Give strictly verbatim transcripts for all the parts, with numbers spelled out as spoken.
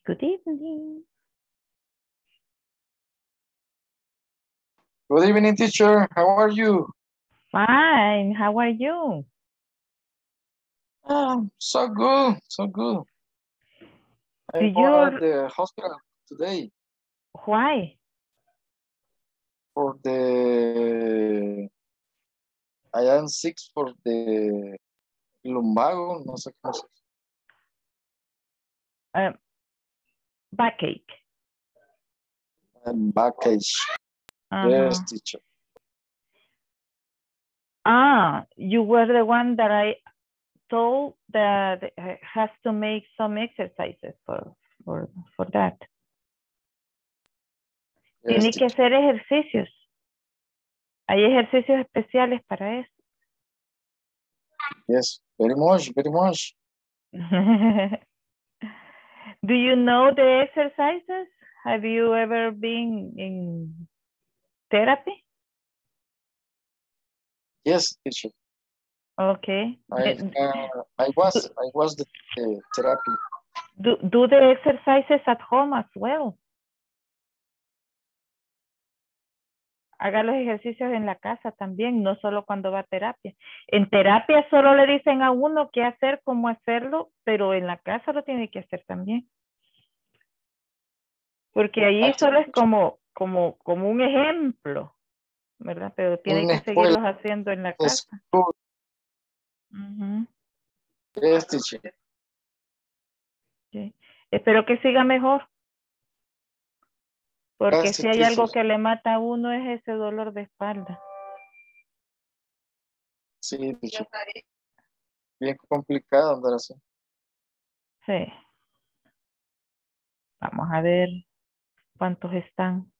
Good evening. Good evening, teacher. How are you? Fine. How are you? Oh, so good, so good. Do I you, was at the hospital today why? for the, I am sick for the lumbago, no sé cómo se dice. Um, backache. And backache. Uh-huh. Yes, teacher. Ah, you were the one that I told that has to make some exercises for, for, for that. Yes, Tiene que teacher. hacer ejercicios. Hay ejercicios especiales para eso. Yes, very much, very much. Do you know the exercises? Have you ever been in therapy? Yes, teacher. Okay. I, uh, I was, I was the, the therapy. Do, do the exercises at home as well. Haga los ejercicios en la casa también, no solo cuando va a terapia. En terapia solo le dicen a uno qué hacer, cómo hacerlo, pero en la casa lo tiene que hacer también. Porque allí solo es como, como, como un ejemplo, ¿verdad? Pero tiene En que la escuela. seguirlos haciendo en la casa. School. Uh-huh. Yes, teacher. Sí. Espero que siga mejor. Porque Gracias, si hay teacher. algo que le mata a uno es ese dolor de espalda. Sí, teacher. Bien complicado andar así. Sí. Vamos a ver cuántos están.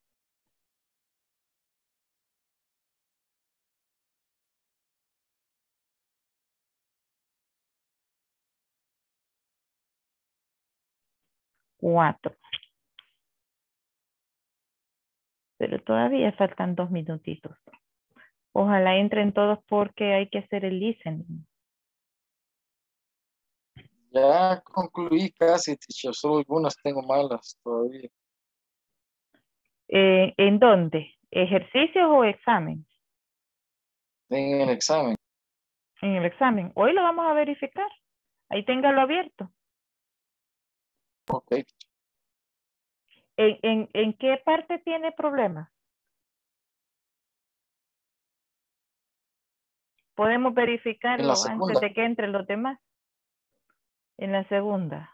Cuatro. Pero todavía faltan dos minutitos. Ojalá entren todos porque hay que hacer el listening. Ya concluí casi, teacher. Solo algunas tengo malas todavía. Eh, ¿En dónde? ¿Ejercicios o examen? En el examen. En el examen. Hoy lo vamos a verificar. Ahí téngalo abierto. Ok. ¿En, en, en qué parte tiene problemas? Podemos En la verificarlo antes segunda. de que entren los demás. En la segunda.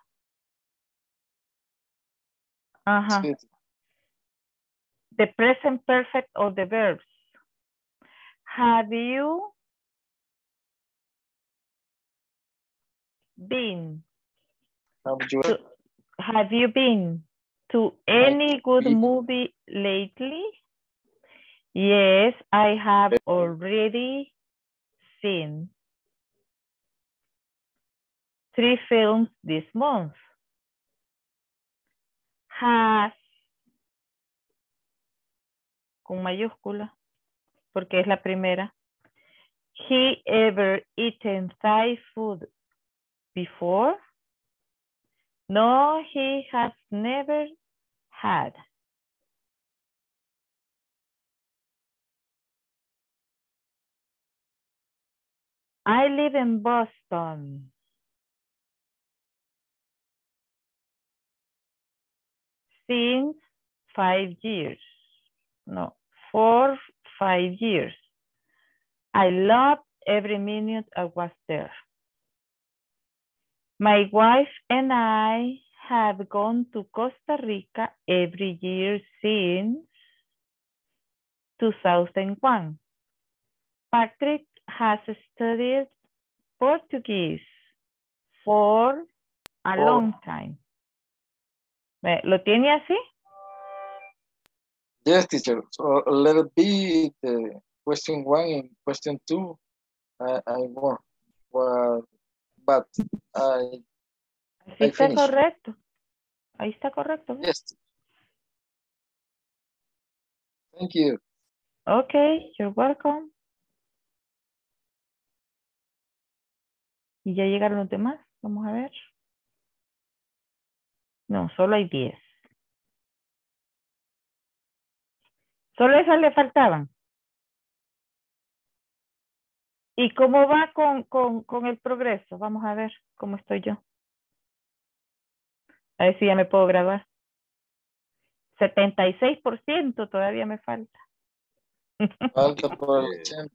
Ajá. Sí. The present perfect of the verbs. Have you been Have you, to, have you been to any good movie lately? Yes, I have already seen three films this month. Has, con mayúscula, porque es la primera. He ever eaten Thai food before? No, he has never had. I live in Boston. Since five years. No, for five years. I loved every minute I was there. My wife and I have gone to Costa Rica every year since two thousand one. Patrick has studied Portuguese for a long time. ¿Lo tiene así? Yes, teacher. So let it be the question one and question two. I, I won. Well, but I, Así I está finished. correcto. Ahí está correcto. ¿Ves? Yes. Thank you. Okay, you're welcome. Y ya llegaron los demás. Vamos a ver. No, solo hay diez. Solo esas le faltaban. ¿Y cómo va con, con, con el progreso? Vamos a ver cómo estoy yo. A ver si ya me puedo graduar. setenta y seis por ciento todavía me falta. Falta por el ochenta.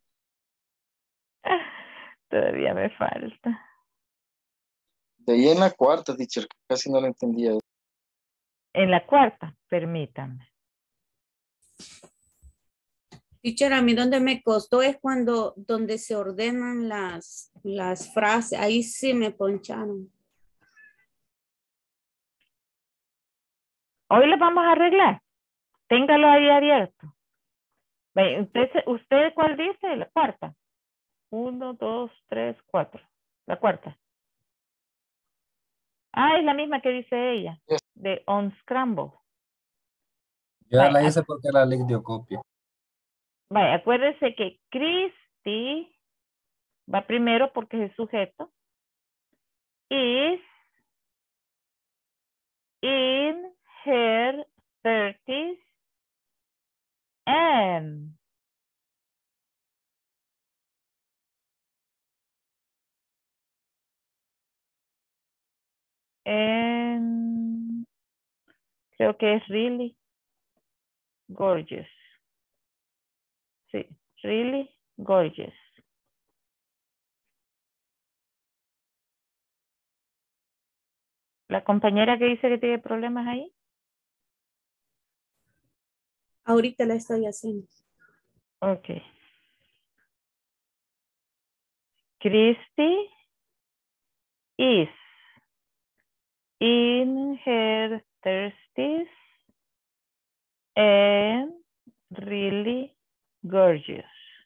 Todavía me falta. De ahí en la cuarta, teacher, casi no lo entendía. En la cuarta, permítame. Teacher, a mí donde me costó es cuando, donde se ordenan las, las frases. Ahí sí me poncharon. Hoy lo vamos a arreglar. Téngalo ahí abierto. Ve, ¿Usted, ¿Usted cuál dice? La cuarta. Uno, dos, tres, cuatro. La cuarta. Ah, es la misma que dice ella. Yes. De unscramble. Yo ya Vaya, la hice porque la link dio copia. Vaya, acuérdese que Christy va primero porque es el sujeto. Is in her thirties and and creo que es really gorgeous. Sí, really gorgeous. La compañera que dice que tiene problemas ahí. Ahorita la estoy haciendo. Ok. Christy is in her thirties and really gorgeous.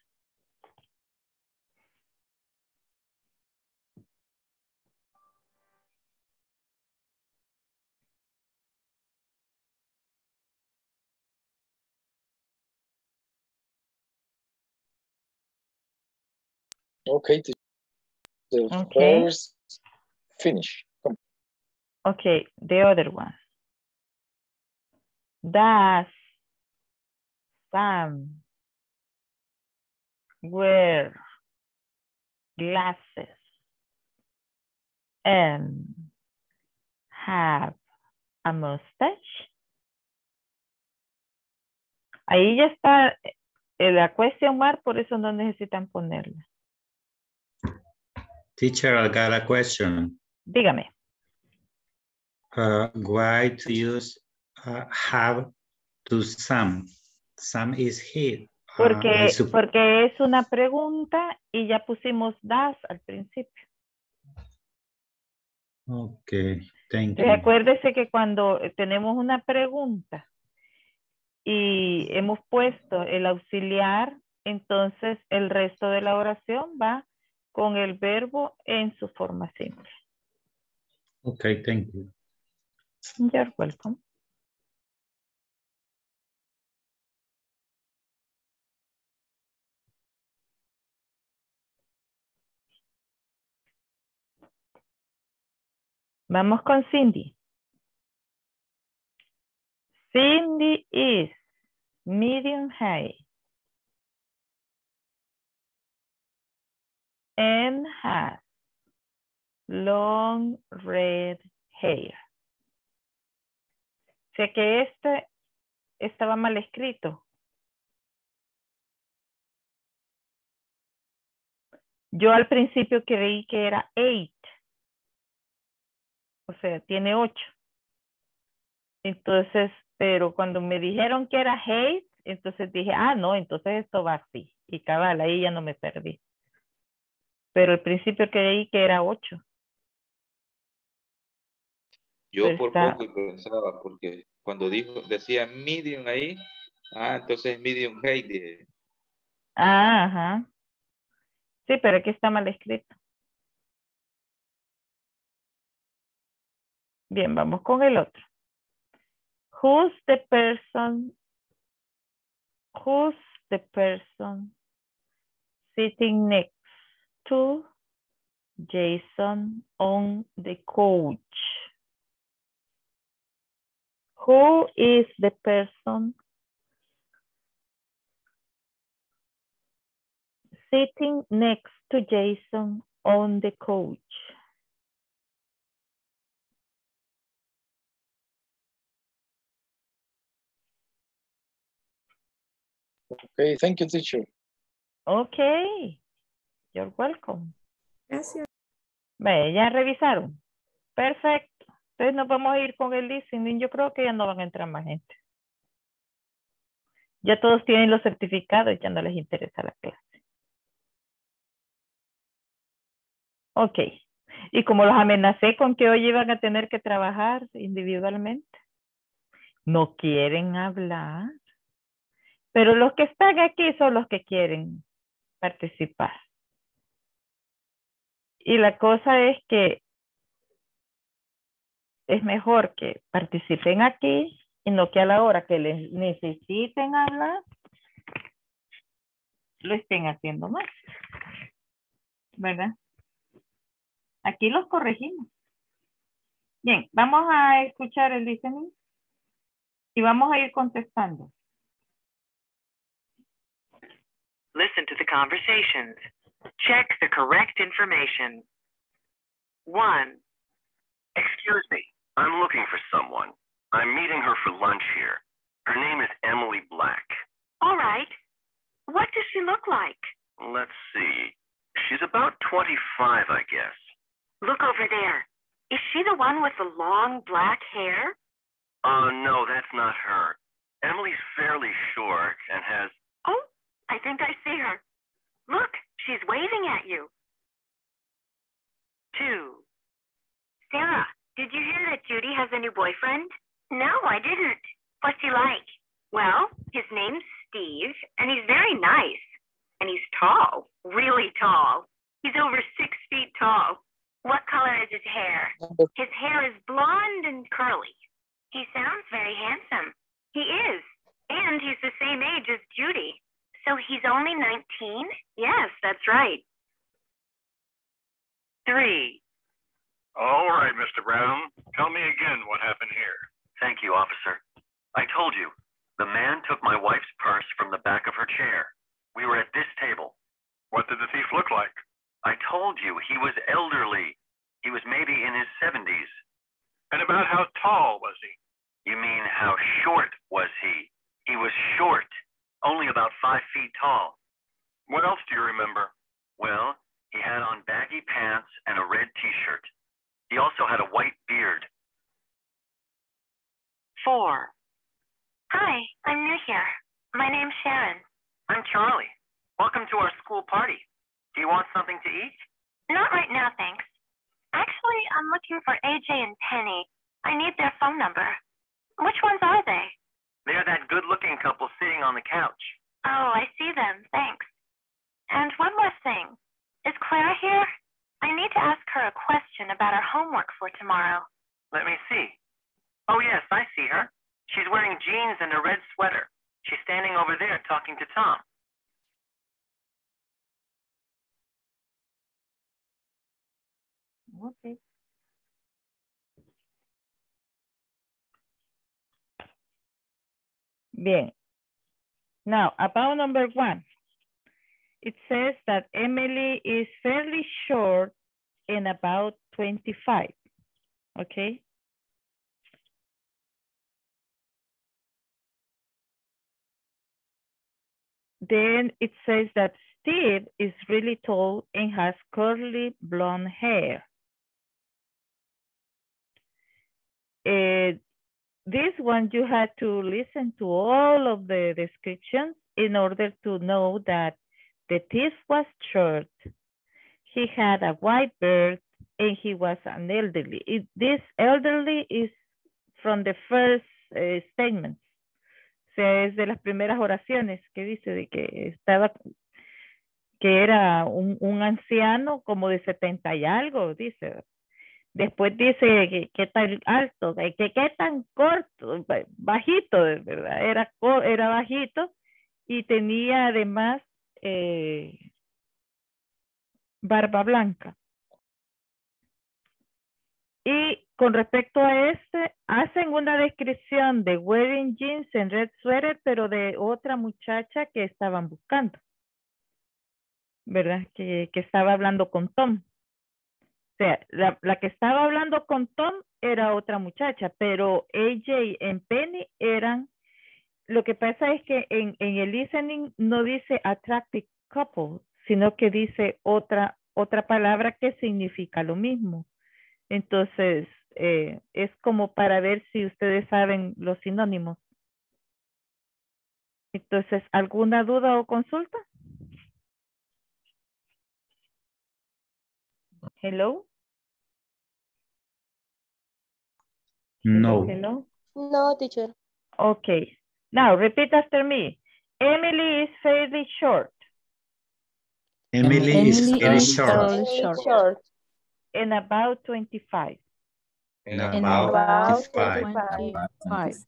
Okay, teacher. The Okay. first finish. Come. Okay, the other one. Does Sam wear glasses and have a mustache? Ahí ya está eh, la question mark, por eso no necesitan ponerla. Teacher, I got a question. Dígame. Uh, why to use uh, have to some? Some is he. Uh, I Porque, sup- porque es una pregunta y ya pusimos das al principio. Okay, thank Entonces, you. acuérdese que cuando tenemos una pregunta y hemos puesto el auxiliar, entonces el resto de la oración va con el verbo en su forma simple. Okay, thank you. You're welcome. Vamos con Cindy. Cindy is medium high and has long red hair. Sé que este estaba mal escrito. Yo al principio creí que era eight. O sea, tiene ocho. Entonces, pero cuando me dijeron que era hate, entonces dije, ah, no, entonces esto va así. Y cabal, ahí ya no me perdí. Pero al principio creí que era ocho. Yo Pero por está- poco pensaba, porque cuando dijo, decía medium ahí, ah, entonces medium hate, dije. Ah, ajá. Sí, pero aquí está mal escrito. Bien, vamos con el otro. Who's the person? Who's the person sitting next to Jason on the couch? Who is the person sitting next to Jason on the couch? Okay, thank you, teacher. Okay, you're welcome. Gracias. Ve, ya revisaron. Perfecto. Entonces nos vamos a ir con el listening. Yo creo que ya no van a entrar más gente. Ya todos tienen los certificados, ya no les interesa la clase. Ok. Y como los amenacé con que hoy iban a tener que trabajar individualmente, no quieren hablar. Pero los que están aquí son los que quieren participar. Y la cosa es que es mejor que participen aquí y no que a la hora que les necesiten hablar, lo estén haciendo mal. ¿Verdad? Aquí los corregimos. Bien, vamos a escuchar el listening y vamos a ir contestando. Listen to the conversations. Check the correct information. One. Excuse me, I'm looking for someone. I'm meeting her for lunch here. Her name is Emily Black. All right. What does she look like? Let's see. She's about twenty-five, I guess. Look over there. Is she the one with the long black hair? Oh, uh, no, that's not her. Emily's fairly short and has... Oh, I think I see her. Look, she's waving at you. Two. Sarah, did you hear that Judy has a new boyfriend? No, I didn't. What's he like? Well, his name's Steve, and he's very nice. And he's tall, really tall. He's over six feet tall. What color is his hair? His hair is blonde and curly. He sounds very handsome. He is. And he's the same age as Judy. So he's only nineteen? Yes, that's right. Three. All right, Mister Brown. Tell me again what happened here. Thank you, officer. I told you, the man took my wife's purse from the back of her chair. We were at this table. What did the thief look like? I told you, he was elderly. He was maybe in his seventies. And about how tall was he? You mean how short was he? He was short, only about five feet tall. What else do you remember? Well, he had on baggy pants and a red t-shirt. He also had a white beard. Four. Hi, I'm new here. My name's Sharon. I'm Charlie. Welcome to our school party. Do you want something to eat? Not right now, thanks. Actually, I'm looking for A J and Penny. I need their phone number. Which ones are they? They're that good-looking couple sitting on the couch. Oh, I see them. Thanks. And one more thing. Is Clara here? I need to ask her a question about her homework for tomorrow. Let me see. Oh, yes, I see her. She's wearing jeans and a red sweater. She's standing over there talking to Tom. Okay. Bien. Now, about number one. It says that Emily is fairly short and about twenty-five. Okay. Then it says that Steve is really tall and has curly blonde hair. Uh, this one you had to listen to all of the descriptions in order to know that the thief was short, he had a white beard, and he was an elderly. It, this elderly is from the first uh, statement. O sea, es de las primeras oraciones que dice de que estaba, que era un, un anciano como de setenta y algo, dice. Después dice que, que tan alto, que, que, que tan corto, bajito, de verdad, era, era bajito y tenía además eh, barba blanca. Y con respecto a este, hacen una descripción de wearing jeans en red sweater, pero de otra muchacha que estaban buscando, ¿verdad? Que, que estaba hablando con Tom. O sea, la, la que estaba hablando con Tom era otra muchacha, pero A J y Penny eran, lo que pasa es que en, en el listening no dice attractive couple, sino que dice otra, otra palabra que significa lo mismo. Entonces, eh, es como para ver si ustedes saben los sinónimos. Entonces, ¿alguna duda o consulta? Hello. No. Hello. No, teacher. Okay. Now, repeat after me. Emily is fairly short. Emily, Emily is very is short. very Very short. short. And about twenty-five. And And And about about twenty-five. twenty-five.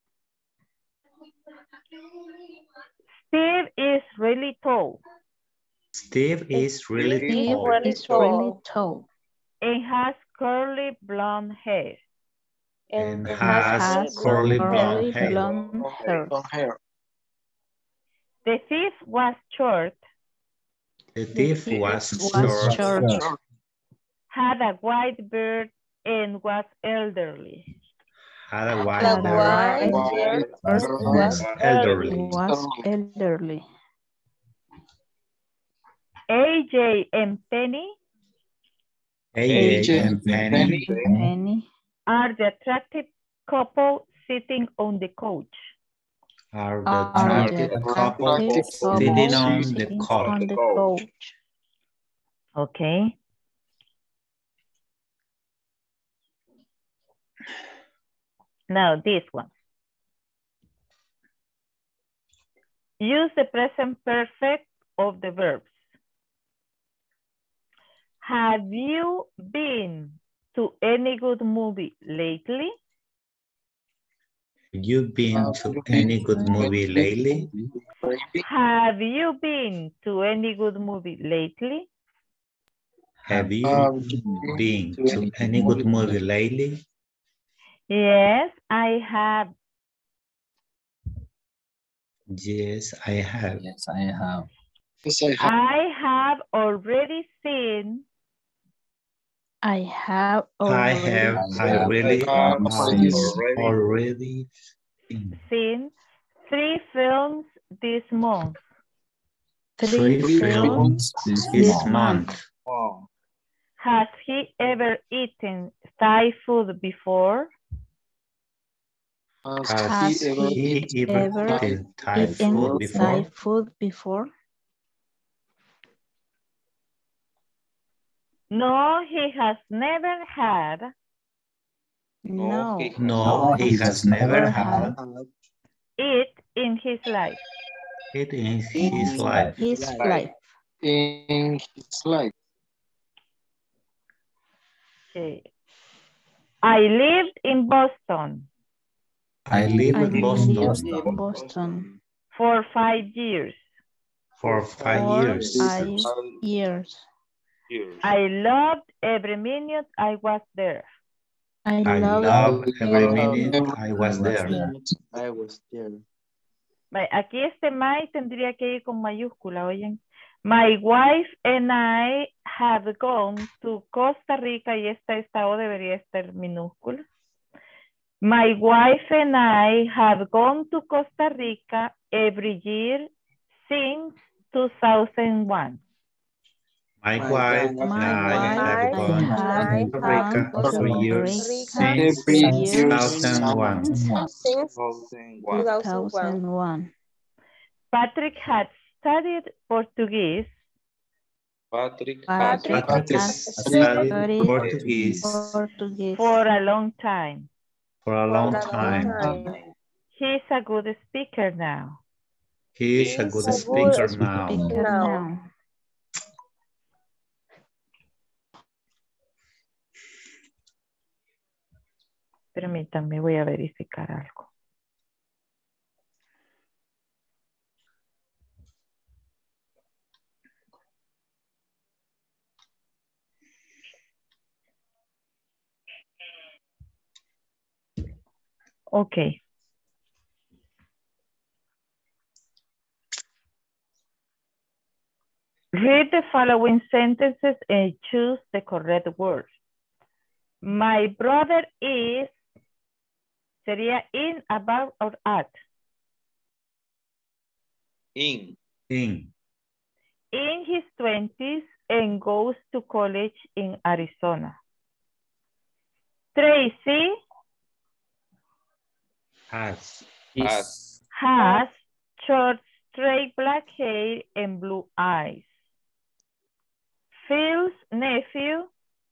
Steve is really tall Steve is really Steve tall really It's really tall. tall. and has curly blonde hair. and And has has curly curly blonde Curly hair. blonde hair. Long hair. The thief was short, The thief thief was was short, short. Short. had a white beard, and was elderly. had a The white Had a beard, white white beard beard, was elderly. was elderly. A J and Penny A J A J and Penny Penny are the attractive couple sitting on the couch. are the are attractive the couple attractive sitting couple on the sitting couch. on the couch. Okay. Now this one. Use the present perfect of the verbs. Have you been to any good movie lately? Have you been Have to you been any good to movie any lately? movie? Have you been to any good movie lately? Have you Have you been been to any good movie lately? Yes, I have. Yes, I have. Yes, I have. Yes, I have. I have already seen. I have I already have I I really have um, already already seen seen three films this month. three three films films This this this month. month. Wow. Has he ever eaten Thai food before? Has Has he ever he eaten ever ever eaten Thai Eaten food Thai before? food before? No, he has never had No, he has No, he has never had it in his life. it in in his life. his life. in his life? Okay. I lived in Boston I live I in Boston lived in Boston for five years. for five for years. five years. years. I loved every minute I was there. I I loved love every every minute I was there. I was there. Ve, aquí este my tendría que ir con mayúscula, oyen. My wife and I have gone to Costa Rica y esta, esta O debería estar minúscula. My wife and I have gone to Costa Rica every year since two thousand one. My wife and my I wife have and gone I to have Rica gone every to year Rica since Every year year two thousand one. Since two thousand one. two thousand one. two thousand one. Patrick had studied Portuguese Patrick, Patrick Patrick has has studied studied Portuguese Portuguese for a long time. for a For long a long time. time. He's a good speaker now. He is a He's good a speaker good now. speaker now. now. Permítanme, voy a verificar algo. Okay. Read the following sentences and choose the correct word. My brother is, sería in, about, or at. In. In. In his twenties and goes to college in Arizona. Tracy Has. Has. has short, straight black hair and blue eyes. Phil's nephew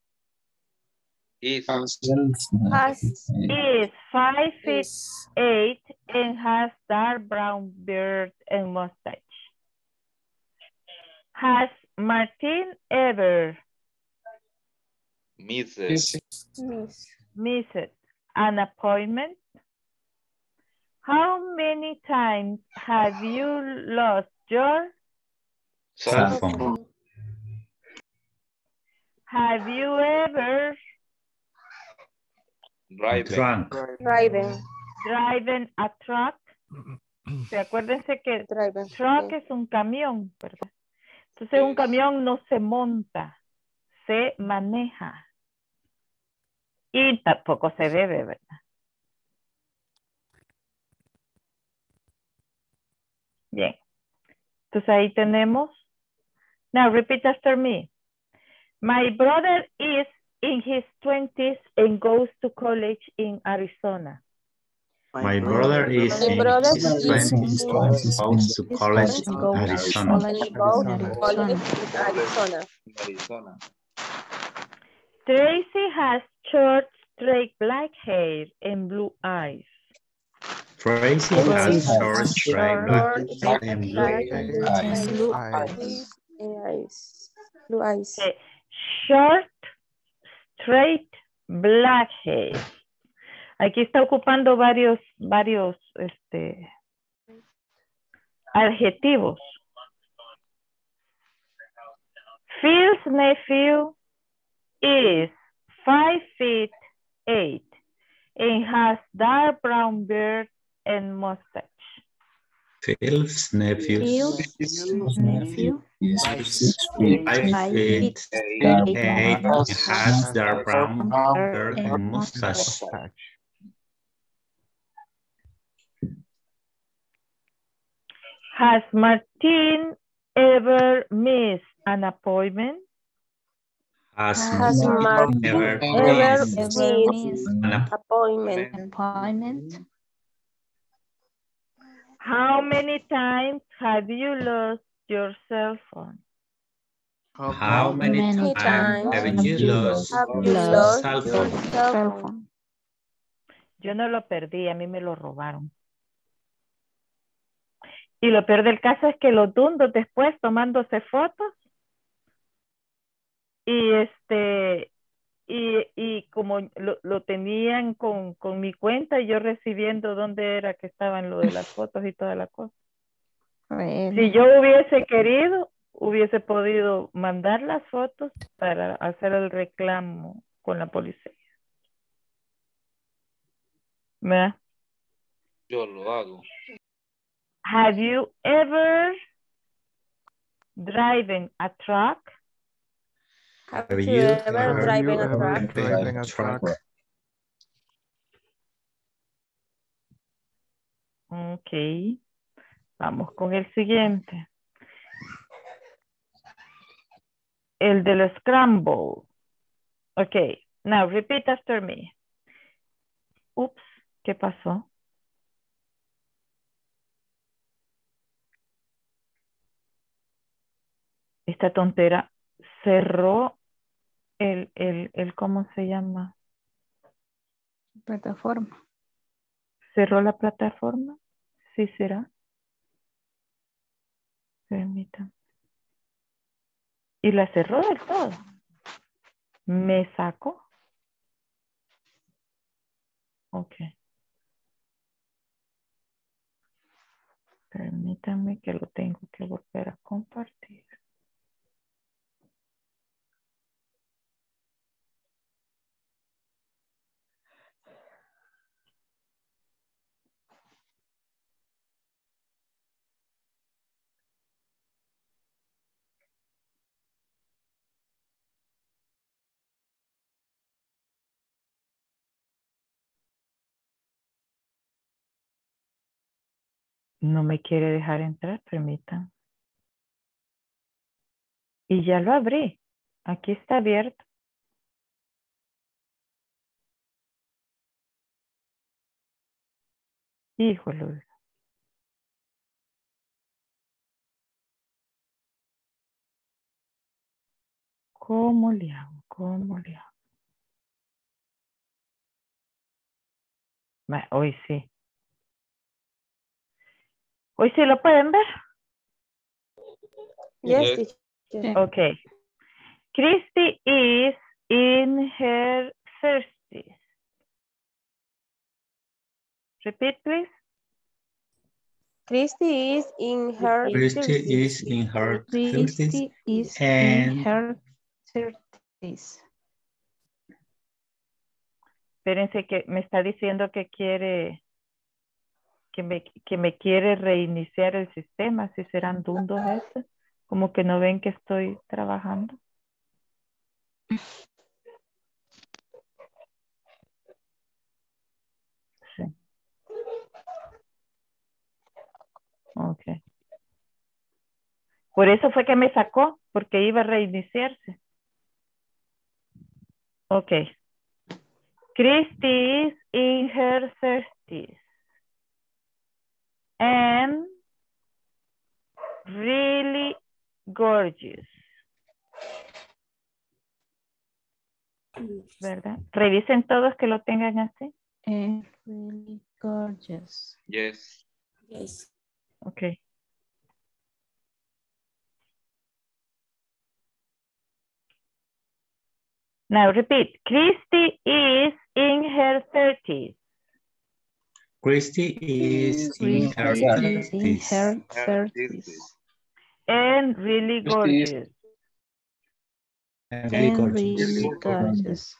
Is. Has. is five feet Is. eight and has dark brown beard and mustache. Has Martin ever Misses. Miss. missed an appointment? How many times have you lost your? Cell phone. Have you ever Driving. Drunk. Driving. driven a truck? Sí, acuérdense que Driving. truck es un camión, ¿verdad? Entonces un camión no se monta, se maneja. Y tampoco se bebe, ¿verdad? Bien. Entonces ahí tenemos. Now repeat after me. My brother is in his twenties and goes to college in Arizona. My brother is My in brother his is twenties in and his goes to college in Goes to Arizona. college in Goes to Arizona. college in Arizona. Arizona. Tracy has short, straight black hair and blue eyes. Tracy Tracy has has short, straight black Short, and blue black eyes. and blue eyes. Eyes. Blue eyes. Okay. Short, straight, black hair. Aquí está ocupando varios, varios, este, adjetivos. Phil's nephew is five feet eight and has dark brown beard and mustache. Phil's nephew Phil's nephew Is is five five feet feet eight eight and has dark brown hair and and mustache. Has Martin ever missed an appointment? Has Has Martin Martin ever ever missed ever missed missed an appointment? appointment? appointment? How many times have you lost your cell phone? How many Many times times have you lost Have you your lost cell your phone? cell Cell phone? phone. Yo no lo perdí, a mí me lo robaron. Y lo peor del caso es que los dundos después tomándose fotos y este y, y como lo, lo tenían con, con mi cuenta y yo recibiendo dónde era que estaban lo de las fotos y toda la cosa. Really? Si yo hubiese querido, hubiese podido mandar las fotos para hacer el reclamo con la policía. ¿Verdad? Yo lo hago. Have you ever driven a truck? Have Have you you ever ever driven a driven truck? driving a a truck? truck? Ok. Vamos con el siguiente. El del scramble. Ok. Now repeat after me. Ups. ¿Qué pasó? Esta tontera cerró el, el, el, ¿cómo se llama? Plataforma. ¿Cerró la plataforma? Sí, será. Permítame. Y la cerró del todo. ¿Me sacó? Ok. Permítame que lo tengo que volver a compartir. No me quiere dejar entrar, permitan. Y ya lo abrí. Aquí está abierto. Híjole. ¿Cómo le hago? ¿Cómo le hago? Va, hoy sí. Hoy sí lo pueden ver. Yes. Yeah. Okay. Christy is in her thirties. Repeat, please. Christy is in her Christy is in her thirties Christy is in and her thirties. Espérense que me está diciendo que quiere que me, que me quiere reiniciar el sistema. Si serán dundos estos. Como que no ven que estoy trabajando. Sí. Ok. Por eso fue que me sacó, porque iba a reiniciarse. Ok. Christy is in her thirties. And really gorgeous. ¿Verdad? Revisen todos que lo tengan así. And really gorgeous. Yes. Yes. Ok. Now repeat. Christy is in her thirties. Christy is in her Christy is in thirties. her thirties. And really Christy is- gorgeous. And really And gorgeous. really gorgeous.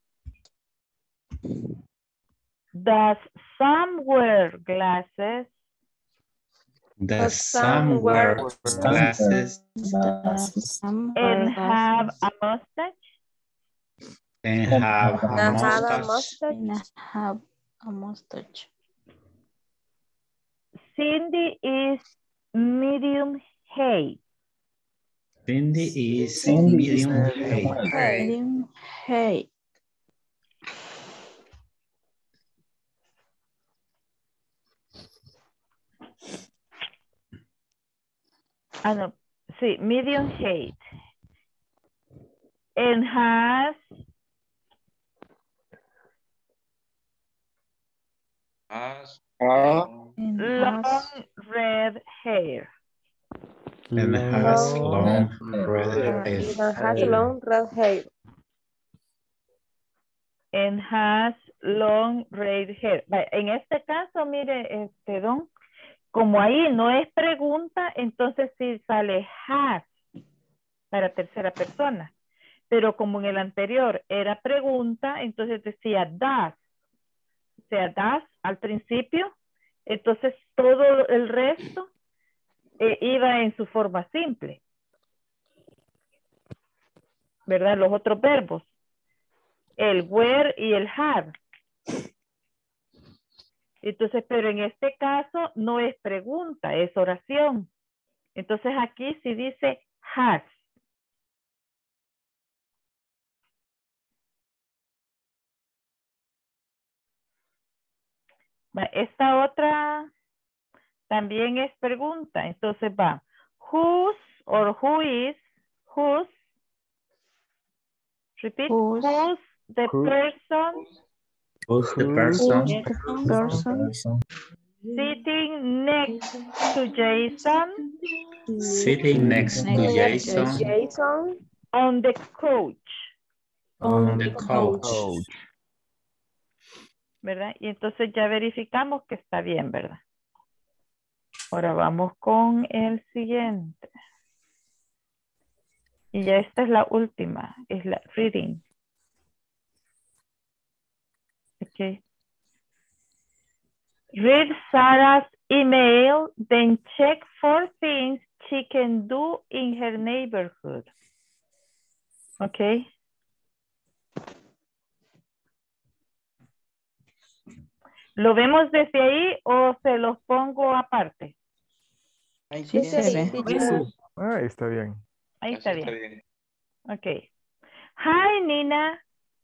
Does Sam wear glasses? Does some some wear wear glasses Does some And wear have glasses? a mustache? and have a and have a mustache? mustache? And have a mustache. Cindy is medium height. Cindy is medium height. Hey. Medium height. Ah, no. Sí, medium height. And has Has Ah, And long has red hair. And has Long long red hair. And has long red hair. And has long red hair. Va, en este caso, mire, este don, como ahí no es pregunta, entonces sí sale has para tercera persona. Pero como en el anterior era pregunta, entonces decía does. O sea, does al principio, entonces todo el resto eh, iba en su forma simple. ¿Verdad? Los otros verbos. El were y el have. Entonces, pero en este caso no es pregunta, es oración. Entonces aquí sí dice has. Va, esta otra también es pregunta. Entonces va, whose or who is, whose, repeat, Whose. who's the Who. person Who's the person person sitting next to Jason sitting next to Next to Jason Jason on the couch? on the couch? ¿Verdad? Y entonces ya verificamos que está bien, ¿verdad? Ahora vamos con el siguiente. Y ya esta es la última, es la reading. Ok. Read Sarah's email, then check for things she can do in her neighborhood. Ok. ¿Lo vemos desde ahí o se los pongo aparte? Sí se ve. Ah, está bien. Ahí está Así está bien. bien. Ok. Hi, Nina.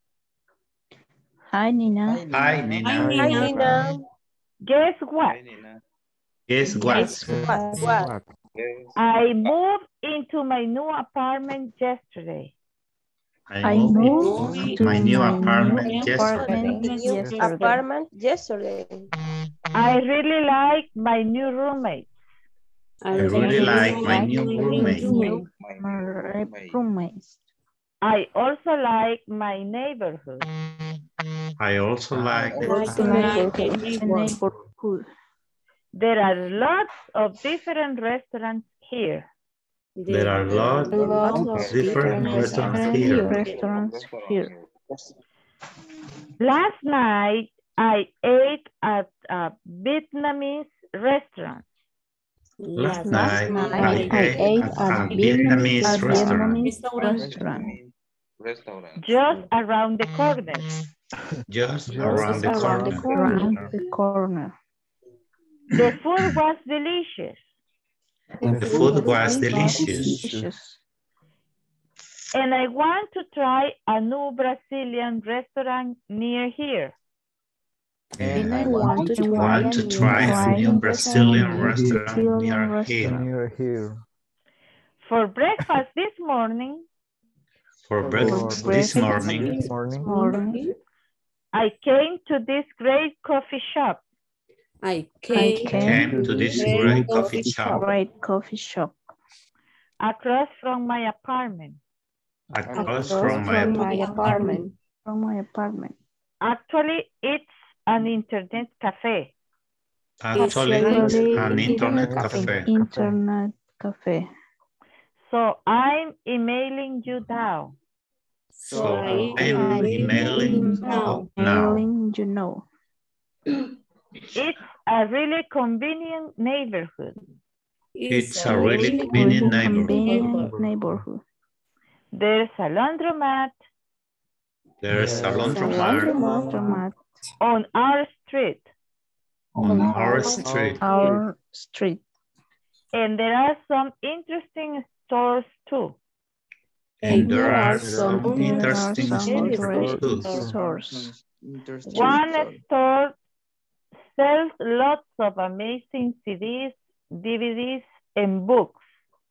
Hi, Nina. Hi, Nina. Hi, Nina. Guess what? Ay, Nina. Guess what? What? What? Yes. I moved into my new apartment yesterday. I I moved moved into to my new my apartment new yesterday. apartment The new yesterday. apartment yesterday. I really like my new roommate. I really like my new roommate. New My new my roommate. roommates. I also like my neighborhood. I also like I like the neighborhood. There are lots of different restaurants here. There are lots Lots of of different different restaurants different here. restaurants here. Last night, I ate at a Vietnamese restaurant. Last Last night, I night I ate ate at at a Vietnamese a restaurant Vietnamese restaurant Restaurant. Just around the corner. just Just around the around the corner. around the corner. The food was delicious. The food was delicious. Delicious. And I want to try a new Brazilian restaurant near here. And I I want to I try want to a try a try new a Brazilian new restaurant Brazilian near restaurant. here. near here. For breakfast this morning, For For breakfast this breakfast morning, this morning, Morning, I came to this great coffee shop. I I came came came to this Great great coffee coffee shop great coffee shop Across from my apartment. across across from my from my apartment. apartment. From my apartment. Actually, it's an internet cafe. Actually, Actually, it's an it's internet an cafe. internet cafe. So I'm emailing you now. So I I'm am emailing now. now. Mailing, you know. It's a really convenient neighborhood. It's a really Really convenient neighborhood. convenient neighborhood. There's a laundromat There's a There's a laundromat laundromat on our street. on our street. our street. And there are some interesting stores too. And there are There some are interesting some stores too. interesting stores. One store sells lots of amazing C Ds, D V Ds, and books.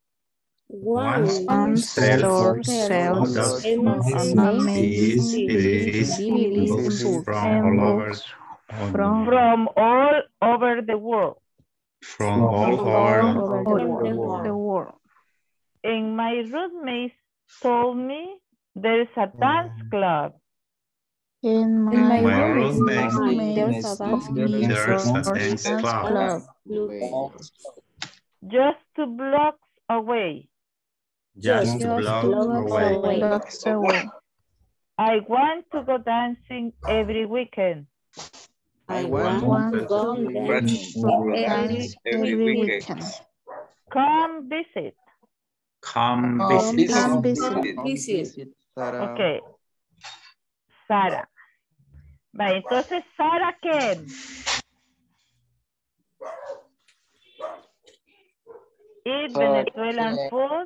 One One store store sells sells lots of of amazing C Ds, D V Ds books C Ds, from and all over, books all- from From all over the world. from all all over. over the world. the world. And my roommates told me there's a dance club. In my My roommate's roommates, roommates told me there's a there's dance club club Just two blocks away. just two just blocks two away. blocks away. I want to go dancing every weekend. I Want want to to go go dancing dance every every weekend. weekend. Come visit. Come Oh, visit. Come visit. visit. Ok. Sara. Va, entonces, Sara, ¿qué? Eat Sara, Venezuelan ¿qué? food.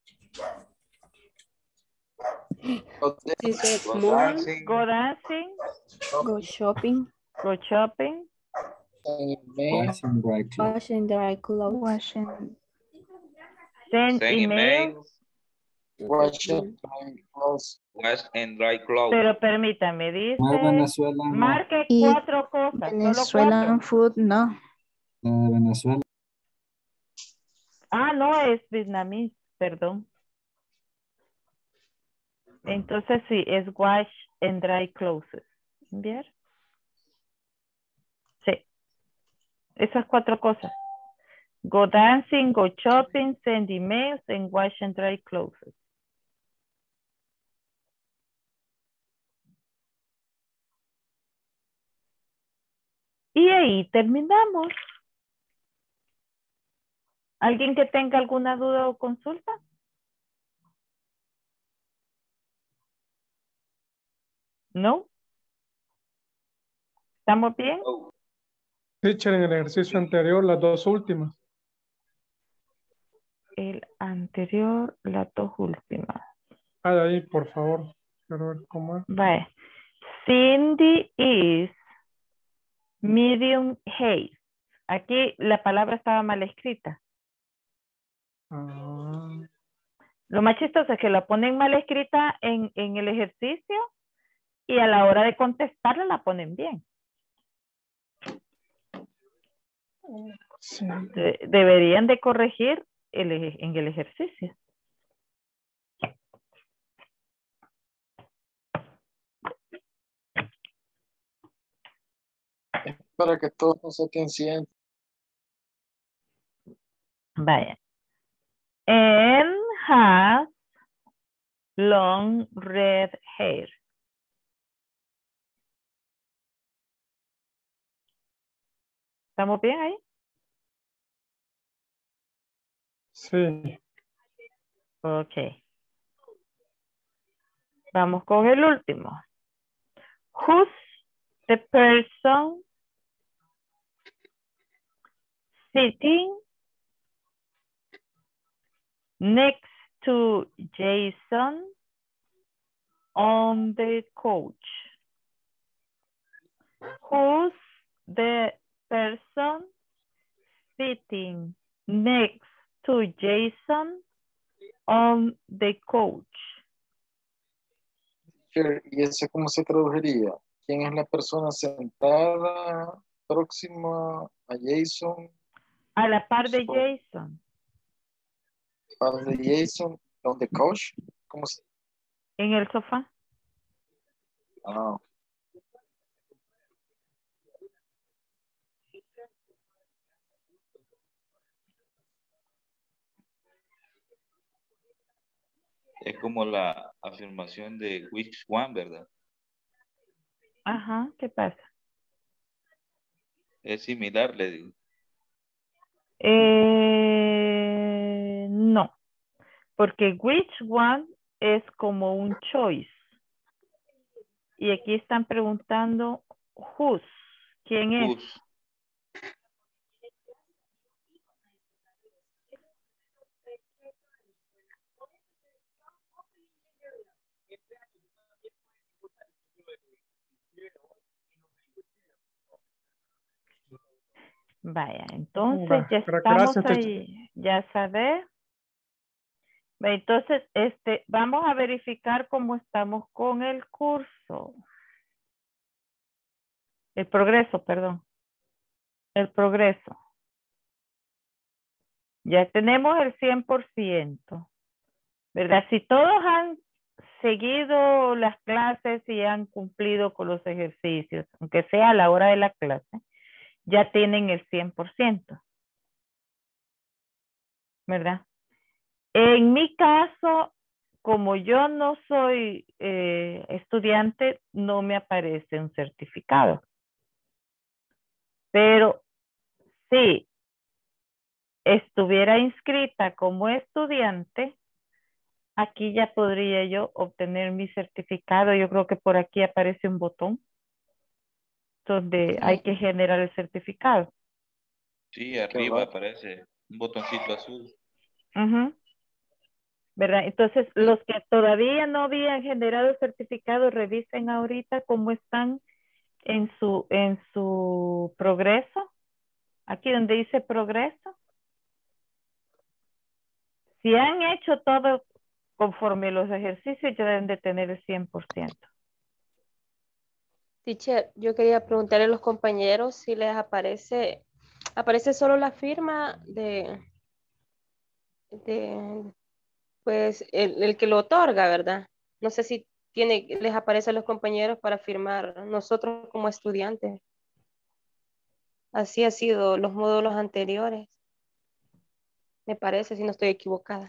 Visit Go mall, dancing. Go dancing. Go shopping. Go shopping. Washing dry clothes. Washing dry clothes. Washing. Send Send email. emails. Wash and dry clothes. Wash and dry clothes. Pero permítame, No es dice. Venezuela, no. Marque Y cuatro cosas. Solo Venezuelan cuatro. food, no. La de Venezuela. Ah, no, es vietnamís, perdón. Entonces sí, es wash and dry clothes. ¿Enviar? Sí. Esas cuatro cosas. Go dancing, go shopping, send emails, and wash and dry clothes. Y ahí terminamos. ¿Alguien que tenga alguna duda o consulta? ¿No? ¿Estamos bien? Oh. Teacher, en el ejercicio anterior, las dos últimas. El anterior, las dos últimas. Ah, de ahí, por favor. Quiero ver cómo es. Vale. Cindy is medium height. Aquí la palabra estaba mal escrita. Ah, Lo más chistoso es que la ponen mal escrita en, en el ejercicio y a la hora de contestarla la ponen bien. sí. De- deberían de corregir el, ej- en el ejercicio. Para que todos nos saquen cien. Vaya. And has long red hair. ¿Estamos bien ahí? Sí. Ok. Vamos con el último. Who's the person sitting next to Jason on the couch? Who's the person sitting next to Jason on the couch? ¿Y ese cómo se traduciría? ¿Quién es la persona sentada próxima a Jason? A la par de So- Jason. Para de Jason, on the couch. ¿Cómo se? En el sofá. Ah, Es como la afirmación de which one, ¿verdad? Ajá, ¿qué pasa? Es similar, le digo. Eh, no, porque which one es como un choice. Y aquí están preguntando whose, ¿quién es? Whose. Vaya, entonces Va, ya gra- estamos gracias, teacher. ahí, ya sabes. Va, entonces, este, vamos a verificar cómo estamos con el curso. El progreso, perdón. El progreso. Ya tenemos el cien por ciento, ¿verdad? Si todos han seguido las clases y han cumplido con los ejercicios, aunque sea a la hora de la clase, ya tienen el cien por ciento, ¿verdad? En mi caso, como yo no soy eh, estudiante, no me aparece un certificado. Pero si estuviera inscrita como estudiante, aquí ya podría yo obtener mi certificado. Yo creo que por aquí aparece un botón donde hay que generar el certificado. Sí, arriba aparece un botoncito azul. Ujú. ¿Verdad? Entonces, los que todavía no habían generado el certificado, revisen ahorita cómo están en su, en su progreso. Aquí donde dice progreso. Si han hecho todo conforme los ejercicios, ya deben de tener el cien por ciento. Teacher, yo quería preguntarle a los compañeros si les aparece, aparece solo la firma de, de pues, el, el que lo otorga, ¿verdad? No sé si tiene, les aparece a los compañeros para firmar nosotros como estudiantes. Así ha sido los módulos anteriores. Me parece, si no estoy equivocada.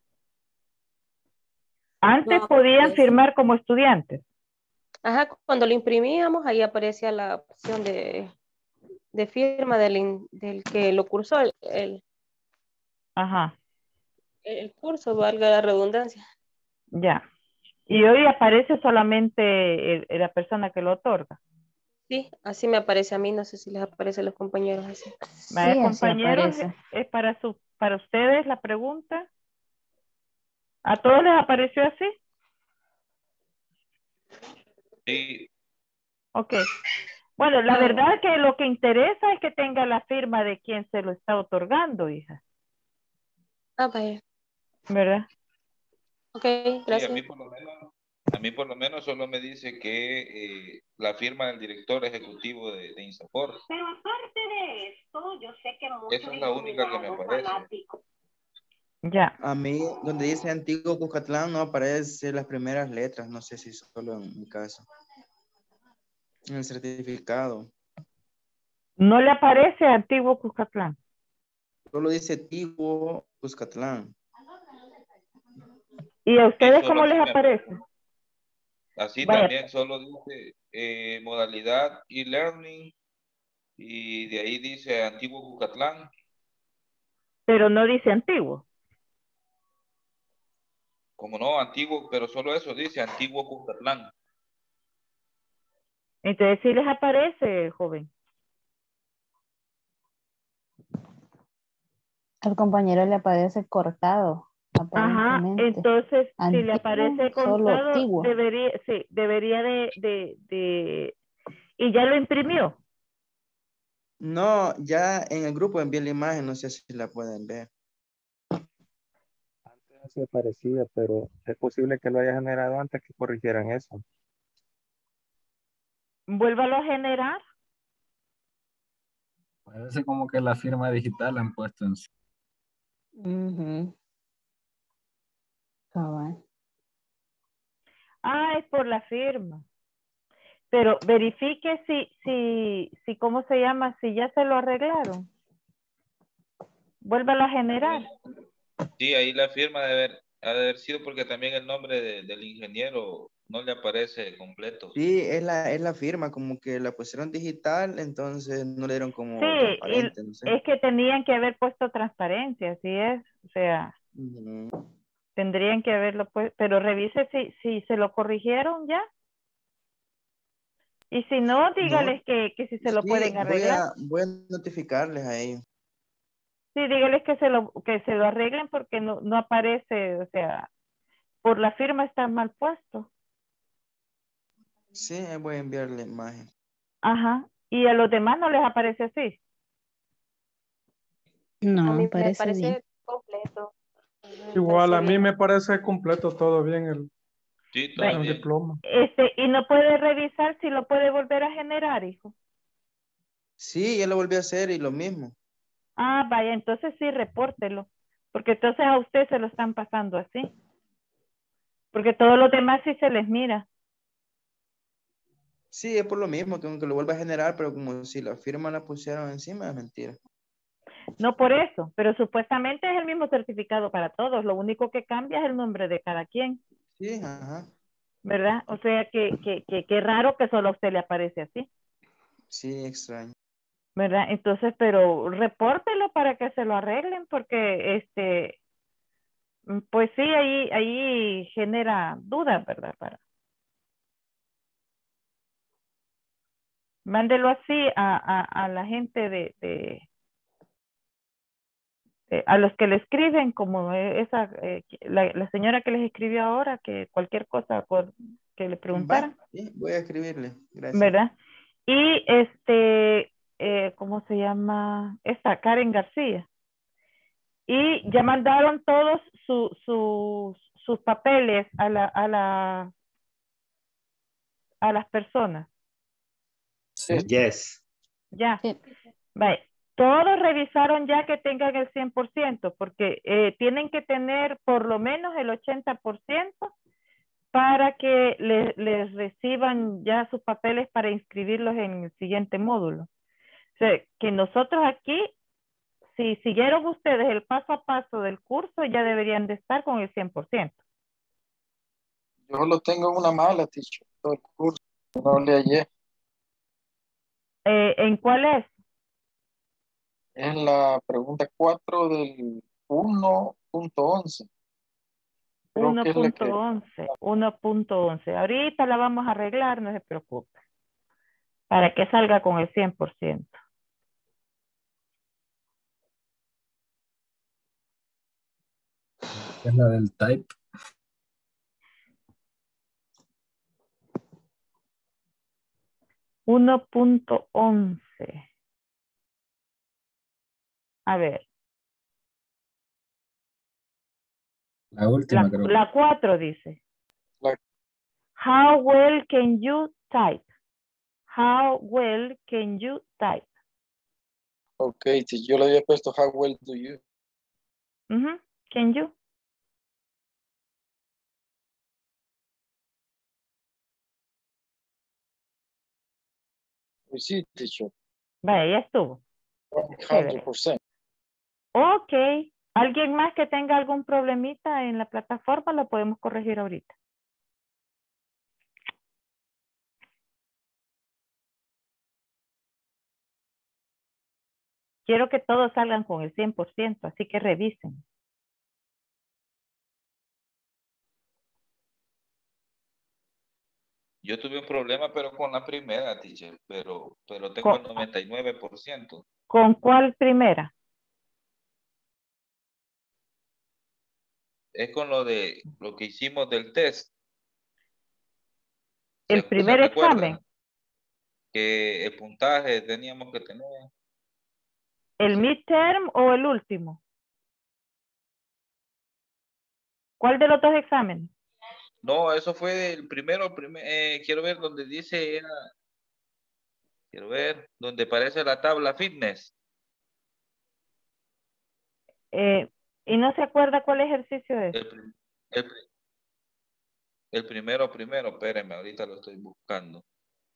Antes No, podían pues, firmar como estudiantes. ajá, cuando lo imprimíamos, ahí aparecía la opción de, de firma del, in- del que lo cursó el, el, Ajá, el curso, valga la redundancia. ya. Y hoy aparece solamente el- la persona que lo otorga. Sí, así me aparece a mí, no sé si les aparece a los compañeros así. Vaya, Sí, así compañeros, aparece. es para, su, para ustedes la pregunta. ¿A todos les apareció así? Sí, Ok. Bueno, la verdad que lo que interesa es que tenga la firma de quien se lo está otorgando, hija. Ah, vaya. ¿Verdad? Ok, sí, a gracias. mí por lo menos, a mí por lo menos solo me dice que eh, la firma del director ejecutivo de, de INSAFORP. Pero aparte de esto, yo sé que muchos Esa es la única que me iluminados aparece. fanáticos. Ya. A mí, donde dice Antiguo Cuscatlán, no aparece las primeras letras. No sé si solo en mi caso. En el certificado. No le aparece Antiguo Cuscatlán. Solo dice Antiguo Cuscatlán. ¿Y a Y ustedes solo cómo así les me aparece? Así Vaya, también solo dice eh, modalidad e-learning y de ahí dice Antiguo Cucatlán. pero no dice Antiguo. Como no, antiguo, pero solo eso dice Antiguo Cucatlán. Entonces sí les aparece, joven. Al compañero le aparece cortado, Ajá, aparentemente. entonces si le Antiguo, aparece solo cortado, antiguo. debería, sí, debería de, de, de, y ya lo imprimió. No, ya en el grupo envié la imagen, no sé si la pueden ver. Antes se parecía, pero es posible que lo haya generado antes que corrigieran eso. Vuélvalo a generar. Parece como que la firma digital la han puesto en sí. Ujú. Cabal. Ah, es por la firma. Pero verifique si, si, si, ¿cómo se llama? Si ya se lo arreglaron. Vuélvalo a generar. Sí, ahí la firma debe haber, ha de haber sido porque también el nombre de- del ingeniero no le aparece completo. Sí, es la, es la firma, como que la pusieron digital, entonces no le dieron Sí, como y transparente, no sé. es que tenían que haber puesto transparencia, así es. O sea, Ujú. tendrían que haberlo puesto, pero revise si, si se lo corrigieron ya. Y si no, No, dígales que, que si se lo sí, pueden voy arreglar. a, voy a notificarles a ellos. Sí, dígales que se lo, que se lo arreglen porque no, no aparece, o sea, por la firma está mal puesto. Sí, voy a enviar la imagen. Ajá. Y a los demás no les aparece así. A No, mí me parece bien. parece completo. Me Igual parece a mí bien. me parece completo todo bien el, Sí, todo Ve, el bien. diploma. Este, y no puede revisar si lo puede volver a generar, hijo. Sí, ya lo volví a hacer y lo mismo. Ah, vaya, entonces sí, repórtelo. Porque entonces a usted se lo están pasando así. Porque todos los demás sí se les mira. Sí, es por lo mismo, que aunque lo vuelva a generar, pero como si la firma la pusieron encima, es mentira. No por eso, pero supuestamente es el mismo certificado para todos. Lo único que cambia es el nombre de cada quien, Sí, ajá. ¿verdad? O sea que, que, que, que raro que solo a usted le aparece así, Sí, extraño. ¿verdad? Entonces, pero repórtelo para que se lo arreglen porque este, pues sí, ahí, ahí genera dudas, ¿verdad? Para, mándelo así a, a, a la gente de, de, de- a los que le escriben, como esa, eh, la, la señora que les escribió ahora, que cualquier cosa por que le Va, preguntaran, sí, voy a escribirle. Gracias. ¿verdad? Y este, eh, ¿cómo se llama? Esta, Karen García. Y ya mandaron todos su, sus sus papeles a la, a la, a las personas. Sí. Yes. Ya. Sí. Vale. Todos revisaron ya que tengan el cien por ciento, porque eh, tienen que tener por lo menos el ochenta por ciento para que le- les reciban ya sus papeles para inscribirlos en el siguiente módulo. O sea, que nosotros aquí, si siguieron ustedes el paso a paso del curso, ya deberían de estar con el cien por ciento. Yo lo tengo en una mala, teacher, todo el curso. No le hallé. Eh, ¿En cuál es? Es la pregunta cuatro del uno punto once. Creo que es la que... uno punto once. uno punto once. Ahorita la vamos a arreglar, no se preocupe. para que salga con el cien por ciento. Es la del type. uno punto once. A ver. La última, La, creo. la cuatro dice. La- How well can you type? How well can you type? Ok, si yo le había puesto how well do you. Ujú, Can you? Sí, teacher. Vaya, ya estuvo. Chévere. cien por ciento. Ok. ¿Alguien más que tenga algún problemita en la plataforma? Lo podemos corregir ahorita. Quiero que todos salgan con el cien por ciento, así que revisen. Yo tuve un problema, pero con la primera, teacher, pero, pero tengo Con- el noventa y nueve por ciento. ¿Con cuál primera? Es con lo de lo que hicimos del test. ¿Se, El se primer recuerdan? examen. Que el puntaje teníamos que tener. ¿El midterm o el último? ¿Cuál de los dos exámenes? No, eso fue el primero, primer, eh, quiero ver donde dice, era, quiero ver, donde aparece la tabla fitness. Eh, ¿Y no se acuerda cuál ejercicio es? El, prim- el, pri- el primero, primero, espérenme, ahorita lo estoy buscando.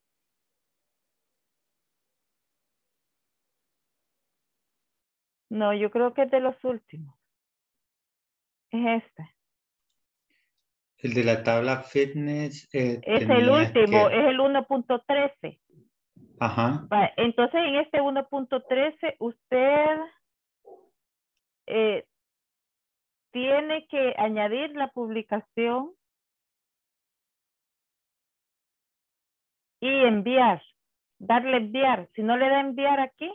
No, yo creo que es de los últimos. Es este. El de la tabla fitness eh, Es el tenía último, que... es el uno punto trece. Ajá. Va, entonces, en este uno punto trece, usted eh, tiene que añadir la publicación y enviar, darle enviar. Si no le da enviar aquí,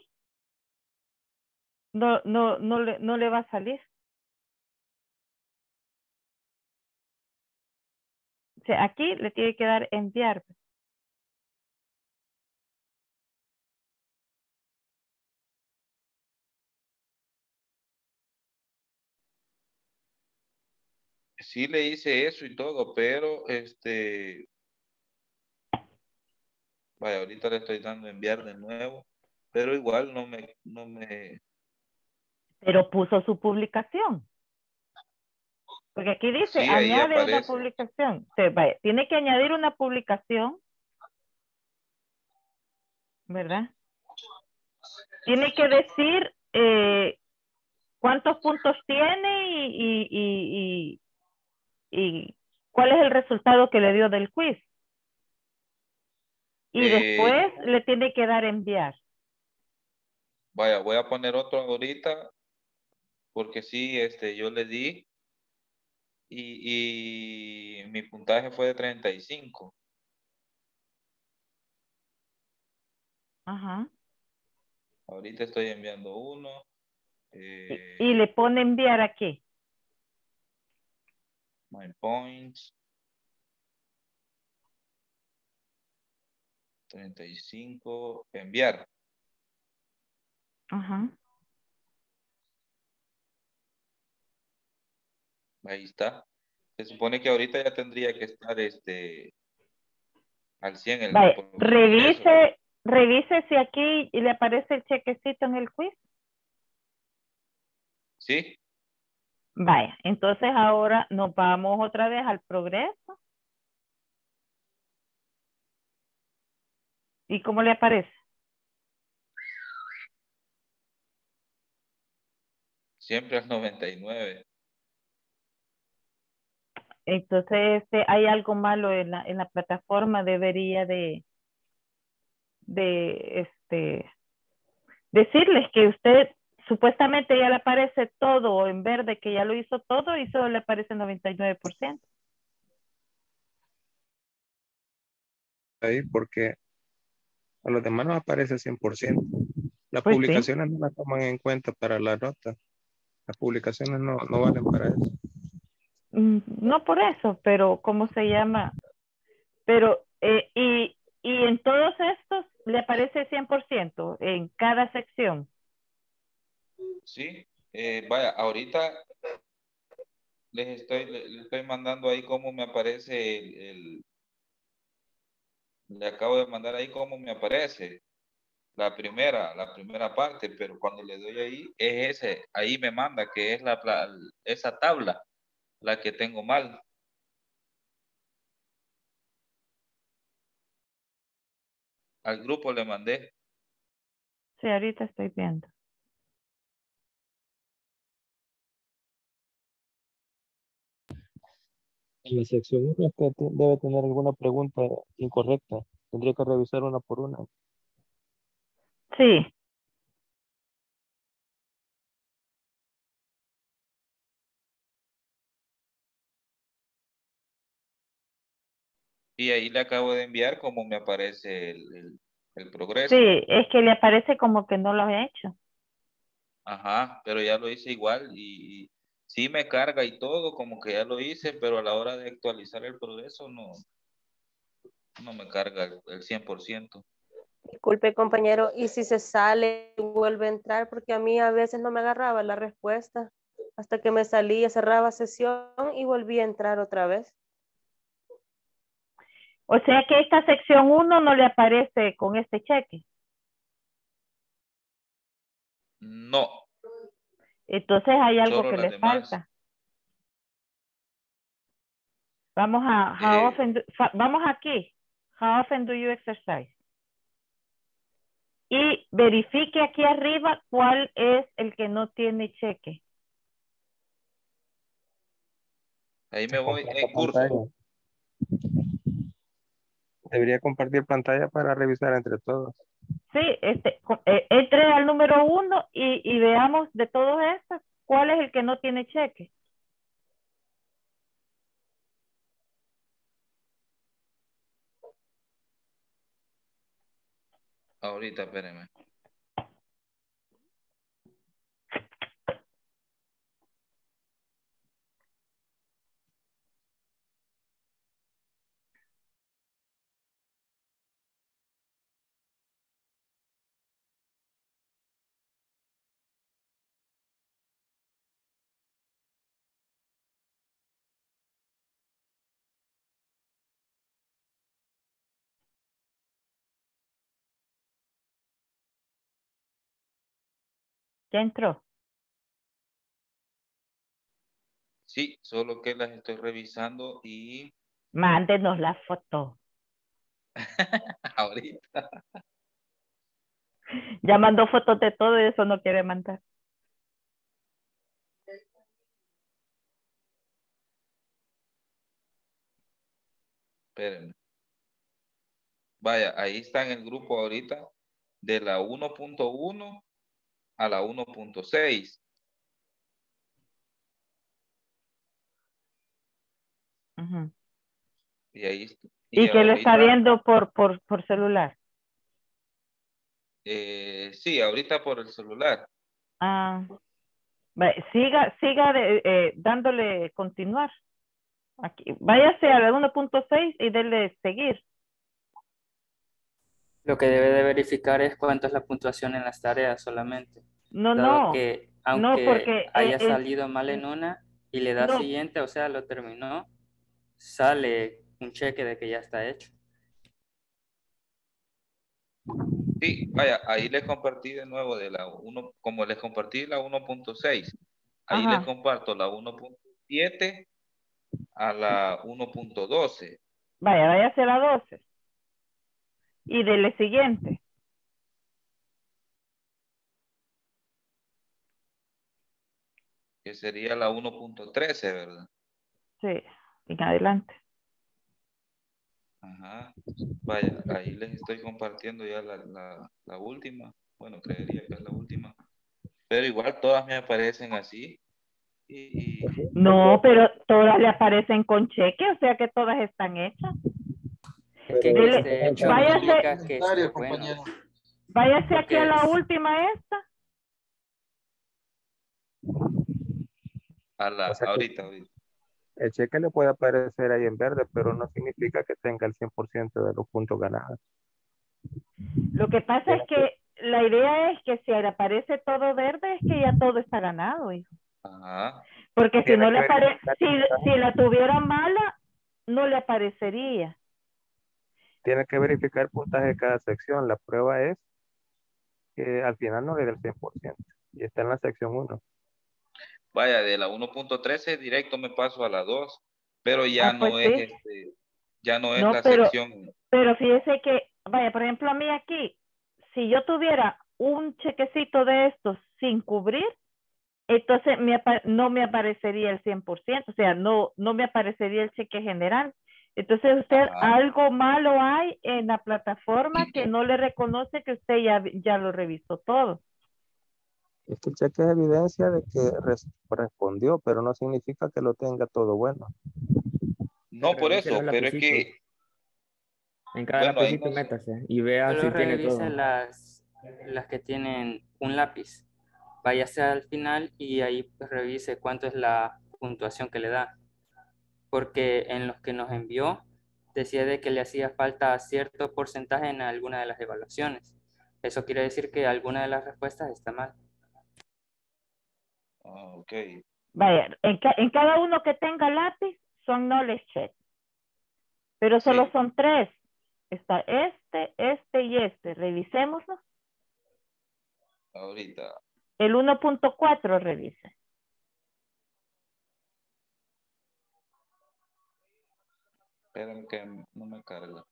no, no, no, le, no le va a salir. O sea, aquí le tiene que dar enviar. Sí le hice eso y todo, pero este, vaya, ahorita le estoy dando enviar de nuevo, pero igual no me, no me, Pero puso su publicación. Porque aquí dice, sí, ahí añade una aparece. publicación. O sea, vaya, tiene que añadir una publicación, ¿verdad? Tiene que decir eh, cuántos puntos tiene y, y, y, y, y cuál es el resultado que le dio del quiz. Y Eh, después le tiene que dar enviar. vaya, voy a poner otro ahorita, porque sí, este, yo le di y, y mi puntaje fue de treinta y cinco. Ajá. Ahorita estoy enviando uno. Y, Eh, y le pone enviar aquí. my points. treinta y cinco. Enviar. Ajá. Ahí está. Se supone que ahorita ya tendría que estar este al cien el Vale, por- el proceso. revise, revise si aquí le aparece el chequecito en el quiz. ¿Sí? Vaya, entonces ahora nos vamos otra vez al progreso. ¿Y cómo le aparece? Siempre al noventa y nueve. Entonces, este, hay algo malo en la, en la plataforma, debería de, de, este, decirles que usted supuestamente ya le aparece todo en verde, que ya lo hizo todo y solo le aparece noventa y nueve por ciento. Ahí porque A los demás nos aparece cien por ciento. Las Pues sí. publicaciones no las toman en cuenta para la nota. Las publicaciones no, no valen para eso. Mm, No por eso, pero ¿cómo se llama? Pero, eh, y, y en todos estos le aparece cien por ciento en cada sección. Sí, eh, vaya, ahorita les estoy, le, le estoy mandando ahí cómo me aparece el, el- le acabo de mandar ahí cómo me aparece la primera, la primera parte, pero cuando le doy ahí, es ese, ahí me manda que es la, la- esa tabla la que tengo mal. Al grupo le mandé. Sí, ahorita estoy viendo. En la sección uno es que te- debe tener alguna pregunta incorrecta. Tendría que revisar una por una. Sí. Y ahí le acabo de enviar cómo me aparece el, el, el progreso. Sí, es que le aparece como que no lo he hecho. Ajá, pero ya lo hice igual y, y sí me carga y todo, como que ya lo hice, pero a la hora de actualizar el progreso no, no me carga el, el cien por ciento. Disculpe, compañero, y si se sale y vuelve a entrar, porque a mí a veces no me agarraba la respuesta hasta que me salía, cerraba sesión y volví a entrar otra vez. O sea que esta sección uno no le aparece con este cheque. No, Entonces hay algo solo que las le demás. falta. Vamos a, how Eh, often do- fa- vamos aquí. How often do you exercise? Y verifique aquí arriba cuál es el que no tiene cheque. ahí me voy Comparta en curso. pantalla. Debería compartir pantalla para revisar entre todos. Sí, este, co- eh, entre al número uno y, y veamos de todos estos cuál es el que no tiene cheque. Ahorita, espérenme. ¿Ya entró? Sí, solo que las estoy revisando y Mándenos la foto. ahorita. Ya mandó fotos de todo y eso no quiere mandar. Espérenme. Vaya, ahí está en el grupo ahorita de la uno punto uno a la uno punto seis. Ujú. Y ahí y Y que lo está ahorita, viendo por, por, por celular. eh, sí, ahorita por el celular. Ah, va- siga, siga de- eh, dándole continuar. Aquí, váyase a la uno punto seis y dele seguir. Lo que debe de verificar es cuánto es la puntuación en las tareas solamente. No, Dado no, que no, aunque porque eh, haya es, salido mal en una y le da no, siguiente, o sea, lo terminó, sale un cheque de que ya está hecho. Sí, vaya, ahí les compartí de nuevo de la uno, como les compartí la uno punto seis. Ahí les ajá, comparto la uno punto siete a la uno punto doce. vaya, váyase a la doce. Y dele siguiente. Que sería la uno punto trece, ¿verdad? Sí, en adelante. Ajá. Vaya, ahí les estoy compartiendo ya la, la, la última. Bueno, creería que es la última. Pero igual todas me aparecen así. Y, y- No, pero todas le aparecen con cheque, o sea que todas están hechas. Es que Dele- este hecho váyase, indica que Comentario, es bueno. compañero. váyase aquí a Porque la es- última esta. A la, O sea que ahorita, ahorita. el cheque le puede aparecer ahí en verde, pero no significa que tenga el cien por ciento de los puntos ganados. Lo que pasa es que la idea es que si le aparece todo verde es que ya todo está ganado, hijo. Ajá. Porque si Tiene no que le aparece, verificar si, puntaje. si la tuviera mala, no le aparecería. Tiene que verificar el puntaje de cada sección. La prueba es que al final no le da el cien por ciento. Y está en la sección uno. Vaya, de la uno punto trece directo me paso a la dos, pero ya Ah, pues no es sí. este, ya no es No, la pero, sección. pero fíjese que, vaya, por ejemplo, a mí aquí, si yo tuviera un chequecito de estos sin cubrir, entonces me apa- no me aparecería el cien por ciento, o sea, no, no me aparecería el cheque general. Entonces usted, Ajá. algo malo hay en la plataforma que no le reconoce que usted ya, ya lo revisó todo. Es que el cheque es evidencia de que res- respondió, pero no significa que lo tenga todo bueno. No por Revise los eso, pero es lapicitos. que, En cada bueno, ahí lapicito no sé. métase y vea solo si tiene revise todo. las, las que tienen un lápiz. Váyase al final y ahí pues, revise cuánto es la puntuación que le da. Porque en los que nos envió decía de que le hacía falta cierto porcentaje en alguna de las evaluaciones. Eso quiere decir que alguna de las respuestas está mal. Ah, ok. Vaya, en, ca- en cada uno que tenga lápiz son knowledge check, pero solo Sí, son tres. Está este, este y este. Revisémoslo. ahorita. El uno punto cuatro revise. Esperen que no me carga.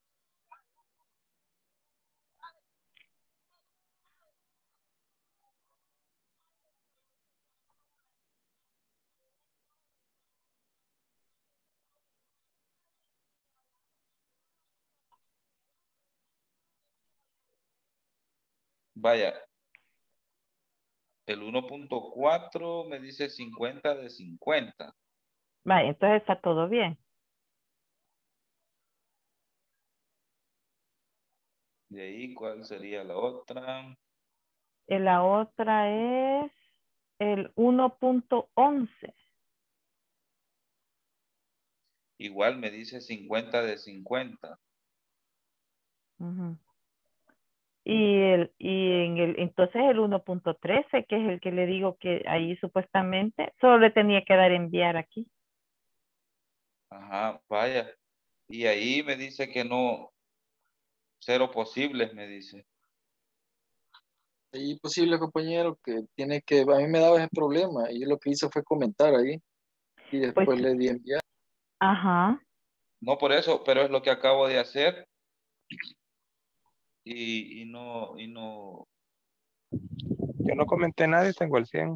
Vaya, el uno punto cuatro me dice cincuenta de cincuenta. Vaya, entonces está todo bien. De ahí, ¿cuál sería la otra? Y la otra es el uno punto once. Igual me dice cincuenta de cincuenta. Ujú. Y, el, y en el, entonces el uno punto trece, que es el que le digo que ahí supuestamente solo le tenía que dar enviar aquí. Ajá, vaya. Y ahí me dice que no, cero posibles, me dice. Y posible, compañero, que tiene que, a mí me daba ese problema y yo lo que hice fue comentar ahí y Pues, después le di enviar. ajá. No por eso, pero es lo que acabo de hacer. Y, y no, y no. Yo no comenté nada y tengo el cien.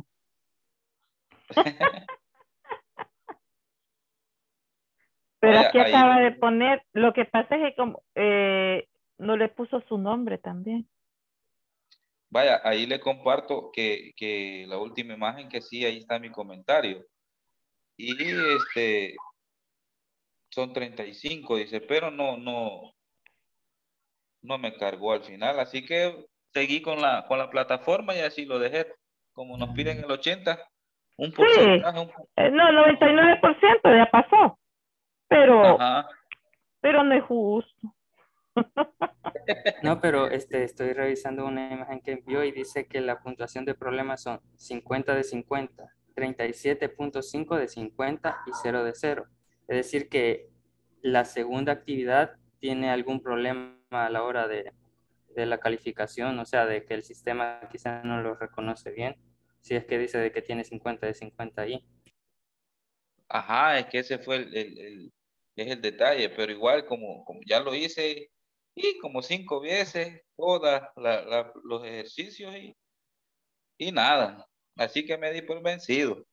Pero Vaya, aquí ahí acaba le- de poner, lo que pasa es que como eh, no le puso su nombre también. vaya, ahí le comparto que, que la última imagen que sí, ahí está mi comentario. Y este, son treinta y cinco, dice, pero no, no, no me cargó al final. Así que seguí con la, con la plataforma y así lo dejé. Como nos piden el ochenta, un Sí, porcentaje. Un, eh, no, noventa y nueve por ciento ya pasó, pero, ajá. pero no es justo. No, pero este, estoy revisando una imagen que envió y dice que la puntuación de problemas son cincuenta de cincuenta, treinta y siete punto cinco de cincuenta y cero de cero. Es decir, que la segunda actividad tiene algún problema a la hora de, de la calificación, o sea, de que el sistema quizá no lo reconoce bien, si es que dice de que tiene cincuenta de cincuenta ahí. Ajá, es que ese fue el, el, el- es el detalle, pero igual como, como ya lo hice y como cinco veces todos los ejercicios y, y nada. Así que me di por vencido.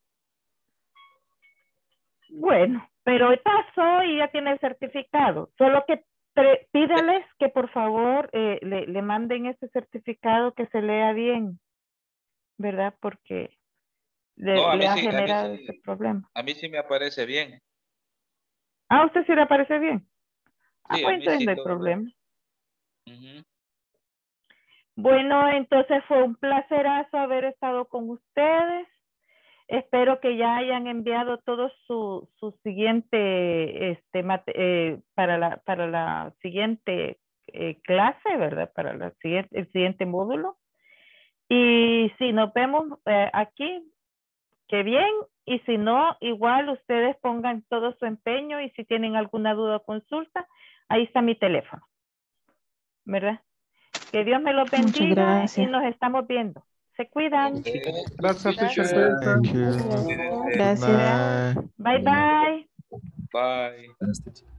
Bueno, pero hoy pasó y ya tiene el certificado. Solo que tre- pídales que por favor eh, le, le manden ese certificado que se lea bien, ¿verdad? Porque le, No, a le mí ha sí, a mí generado ese sí, problema. a mí sí me aparece bien. Ah, ¿a usted sí le parece bien? Ah, Sí, a pues mí entonces sí no hay todo. problema. Ujú. Bueno, entonces fue un placerazo haber estado con ustedes. Espero que ya hayan enviado todo su, su siguiente, este, mate- eh, para, la, para la siguiente eh, clase, ¿verdad? Para la siguiente, el siguiente módulo. Y si nos vemos eh, aquí, qué bien. Y si no, igual ustedes pongan todo su empeño y si tienen alguna duda o consulta, ahí está mi teléfono, ¿verdad? Que Dios me los Muchas bendiga y gracias. nos estamos viendo. Se cuidan. Ok. Gracias, teacher. Gracias. Cuídense. Muchas gracias. Cuídense. Gracias. Bye, bye. Bye. Buenas noches.